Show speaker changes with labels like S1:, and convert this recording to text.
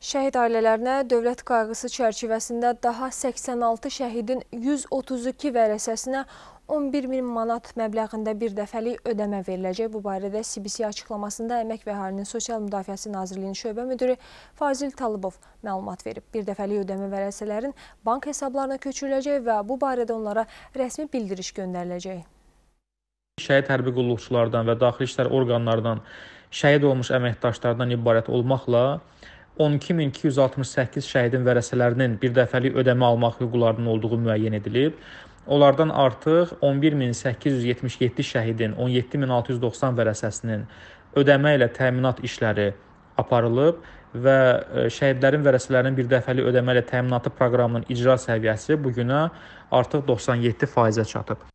S1: Şəhid ailələrinə dövlət qayğısı çərçivəsində daha 86 şəhidin 132 vərəsəsinə 11 min manat məbləğində bir dəfəlik ödəmə veriləcək. Bu barədə CBC açıqlamasında Əmək və Əhalinin Sosial Müdafiəsi Nazirliyinin şöbə müdiri Fazil Talıbov məlumat verib. Bir dəfəlik ödəmə vərəsələrin bank hesablarına köçürüləcək və bu barədə onlara rəsmi bildiriş göndəriləcək.
S2: Şəhid hərbi qulluqçulardan və daxili işlər orqanlarından şəhid olmuş əməkdaşlardan ibarət olmaqla 12.268 şəhidin vərəsələrinin bir dəfəlik ödəmə almaq hüquqlarının olduğu müəyyən edilib. Onlardan artıq 11.877 şəhidin 17.690 vərəsəsinin ödəmə ilə təminat işləri aparılıb və şəhidlərin vərəsələrinin bir dəfəlik ödəmə ilə təminatı proqramının icra səviyyəsi bugünə artıq 97%-ə çatıb.